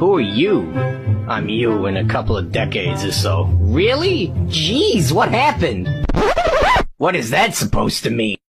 Who are you? I'm you in a couple of decades or so. Really? Jeez, what happened? What is that supposed to mean?